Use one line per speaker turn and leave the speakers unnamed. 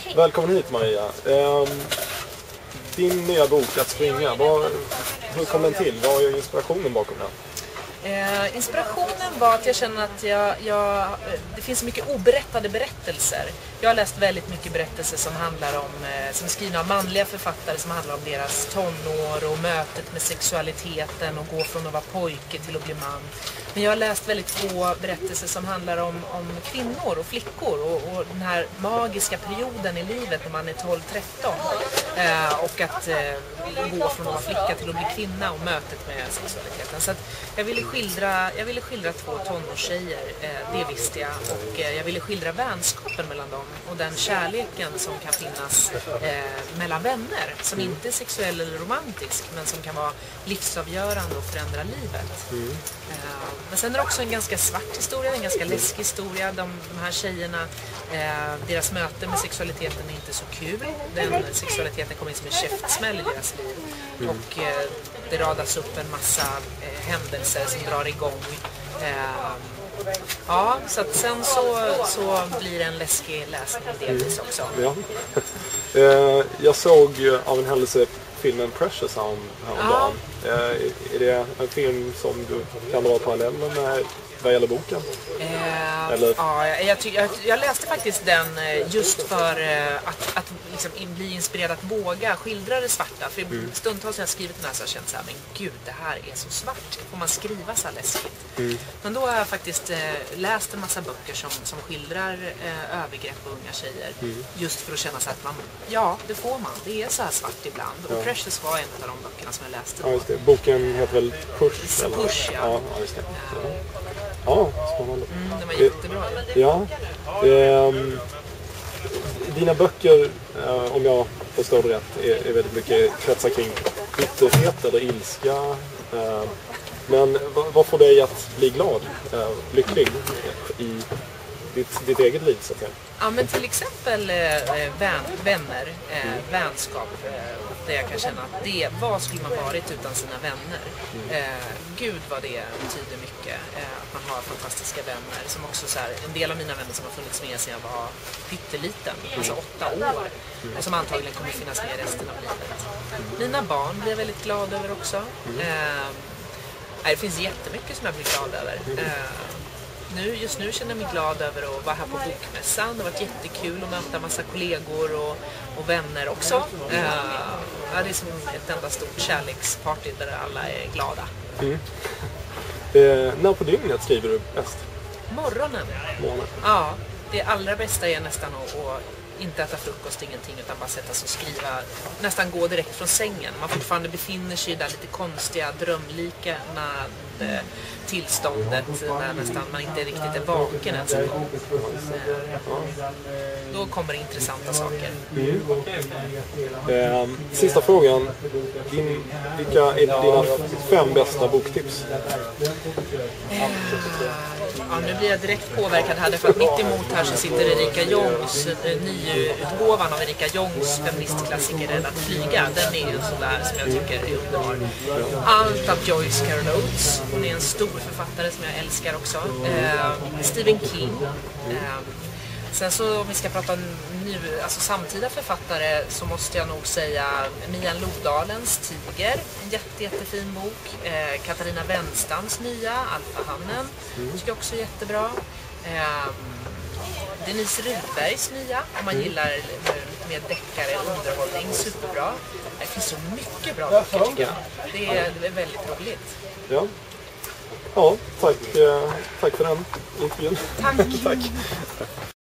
Hej.
Välkommen hit Maria. Din nya bok Att springa, hur kom den till? Vad är inspirationen bakom den?
Inspirationen var att jag känner att det finns mycket oberättade berättelser. Jag har läst väldigt mycket berättelser som handlar om, som är skrivna av manliga författare, som handlar om deras tonår och mötet med sexualiteten och gå från att vara pojke till att bli man. Men jag har läst väldigt få berättelser som handlar om kvinnor och flickor och den här magiska perioden i livet när man är 12-13 och att gå från att vara flicka till att bli kvinna och mötet med sexualiteten. Så att jag ville skildra två tonårstjejer, det visste jag, och jag ville skildra vänskapen mellan dem och den kärleken som kan finnas mellan vänner, som inte är sexuell eller romantisk men som kan vara livsavgörande och förändra livet. Men sen är det också en ganska svart historia, en ganska läskig historia. De här tjejerna, deras möte med sexualiteten är inte så kul. Den sexualiteten kommer in som en käftsmäll i deras liv. Och det radas upp en massa händelser som drar igång. Ja, så att sen så blir det en läskig läsning delvis också.
Ja. Jag såg av en händelse filmen Precious häromdagen. Är det en film som du kan dra paralleller med vad gäller boken? Eller?
Ja, jag läste faktiskt den just för att liksom bli inspirerad att våga skildra det svarta. För stundtals när jag skrivit den här så har jag känt så här, men gud, det här är så svart. Får man skriva så här läskigt? Men då har jag faktiskt läst en massa böcker som skildrar övergrepp på unga tjejer. Just för att känna så att det får man. Det är så här svart ibland. Och Precious var en av de böckerna som jag läste.
Ja, just det. Boken heter väl Push? Eller?
Push, ja.
Ja, just det. Ja, spännande.
Det var jättebra.
Ja. Dina böcker, om jag förstår det rätt, är väldigt mycket kretsar kring bitterhet eller ilska. Men vad får dig att bli glad, lycklig i ditt eget liv, så att säga?
Ja, men till exempel vänner, vänskap, där jag kan känna att vad skulle man varit utan sina vänner? Gud vad det betyder mycket, att man har fantastiska vänner, som också så här, en del av mina vänner som har funnits med sedan jag var pytteliten, alltså 8 år, som antagligen kommer finnas med resten av livet. Mina barn blir jag väldigt glad över också. Det finns jättemycket som jag blir glad över. Just nu känner jag mig glad över att vara här på bokmässan. Det har varit jättekul att möta massa kollegor och vänner också. Det är som ett enda stort kärleksparty där alla är glada.
När på dygnet skriver du bäst?
Morgonen. Ja, det allra bästa är nästan att inte äta frukost, ingenting, utan bara sätta sig och skriva, nästan gå direkt från sängen. Man fortfarande befinner sig i det lite konstiga, drömliknande tillståndet när nästan man inte riktigt är vaken ens en gång. Då kommer det intressanta saker.
Sista frågan. Vilka är dina 5 bästa boktips?
Nu blir jag direkt påverkad här, för att mitt emot här så sitter Erika Jongs nyutgåvan av Erika Jongs feministklassiker Rädd att flyga. Den är en sån där som jag tycker är underbar. Allt av Joyce Carol Oates. Hon är en stor författare som jag älskar också. Stephen King. Sen så om vi ska prata alltså samtida författare, så måste jag nog säga Mian Lodalens Tiger, en jättefin bok. Katarina Wenstams nya Alfahannen tycker jag också är jättebra. Denise Rydbergs nya, om man gillar lite mer deckare och underhållning, superbra. Det finns så mycket bra böcker tycker jag. Det är väldigt roligt.
Ja, tack för den intervjun.
Tack.
Tack.